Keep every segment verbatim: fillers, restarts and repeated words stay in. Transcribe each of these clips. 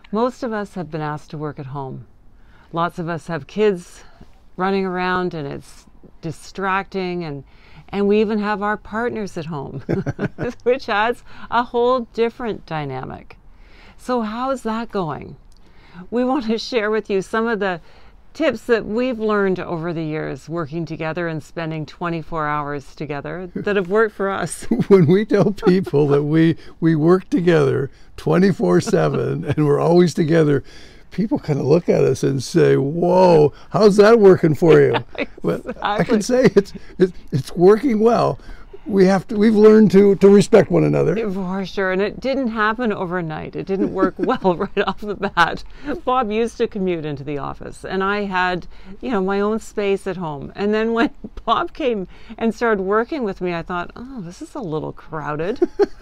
Most of us have been asked to work at home. Lots of us have kids running around and it's distracting, and and we even have our partners at home, which adds a whole different dynamic. So how's that going? We want to share with you some of the tips that we've learned over the years working together and spending twenty-four hours together that have worked for us. When we tell people that we we work together twenty-four seven and we're always together, people kind of look at us and say, whoa, how's that working for you? Yeah, Well, exactly. I can say it's, it's it's working well. We have to we've learned to to respect one another. For sure, and it didn't happen overnight. It didn't work well right off the bat. Bob used to commute into the office, and I had, you know, my own space at home. And then when Bob came and started working with me, I thought, oh, this is a little crowded.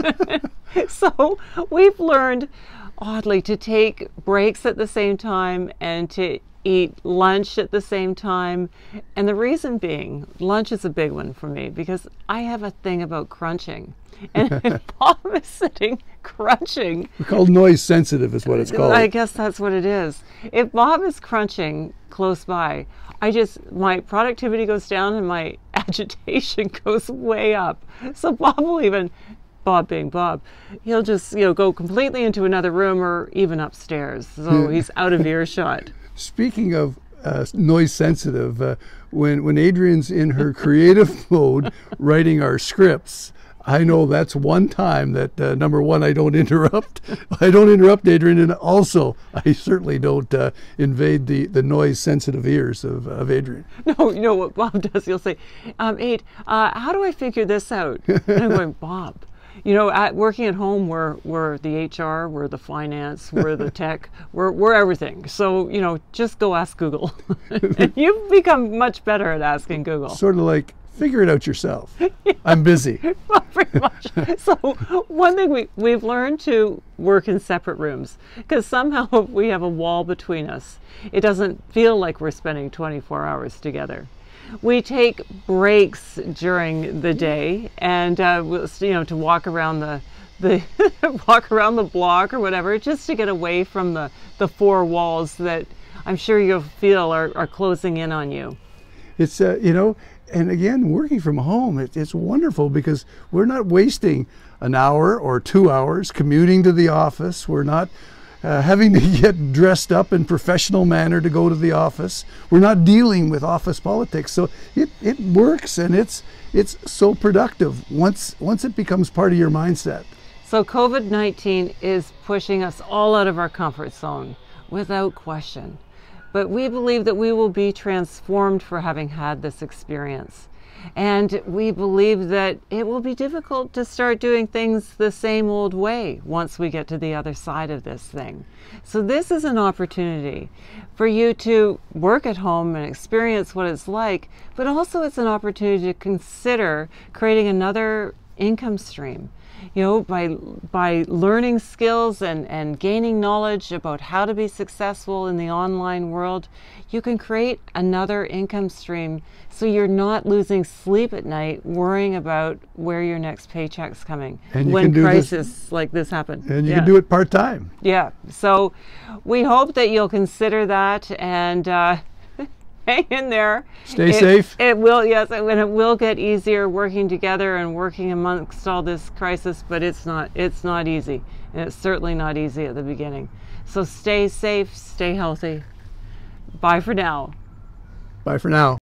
So we've learned, oddly, to take breaks at the same time and to eat lunch at the same time. And the reason being, lunch is a big one for me because I have a thing about crunching. And if Bob is sitting crunching, We're called noise sensitive is what it's called. I guess that's what it is. If Bob is crunching close by, I just, my productivity goes down and my agitation goes way up. So Bob will even, Bob being Bob, he'll just, you know, go completely into another room or even upstairs. So he's out of earshot. Speaking of uh, noise sensitive, uh, when when Adrian's in her creative mode writing our scripts, I know that's one time that uh, number one, I don't interrupt. I don't interrupt Adrian, and also I certainly don't uh, invade the, the noise sensitive ears of, of Adrian. No, you know what Bob does? He'll say, um, Aid, uh, how do I figure this out? And I'm going, Bob, you know, at working at home, we're, we're the H R, we're the finance, we're the tech, we're, we're everything. So, you know, just go ask Google. And you've become much better at asking Google. Sort of like, figure it out yourself. I'm busy. Well, pretty much. So one thing we, we've learned to work in separate rooms, because somehow if we have a wall between us, it doesn't feel like we're spending twenty-four hours together. We take breaks during the day, and uh, we'll, you know, to walk around the the walk around the block or whatever, just to get away from the the four walls that I'm sure you'll feel are, are closing in on you. It's, uh, you know, and again, working from home, it, it's wonderful because we're not wasting an hour or two hours commuting to the office. We're not uh, having to get dressed up in professional manner to go to the office. We're not dealing with office politics. So it, it works, and it's it's so productive once once it becomes part of your mindset. So COVID nineteen is pushing us all out of our comfort zone, without question. But we believe that we will be transformed for having had this experience. And we believe that it will be difficult to start doing things the same old way once we get to the other side of this thing. So this is an opportunity for you to work at home and experience what it's like, but also it's an opportunity to consider creating another income stream. You know, by by learning skills and, and gaining knowledge about how to be successful in the online world, you can create another income stream so you're not losing sleep at night worrying about where your next paycheck's coming And you when can do crisis this, like this happen. and you Yeah. can do it part-time. Yeah. So we hope that you'll consider that and uh, hang in there. Stay It- safe. It will, yes, and it will get easier working together and working amongst all this crisis, but it's not, it's not easy. And it's certainly not easy at the beginning. So stay safe, stay healthy. Bye for now. Bye for now.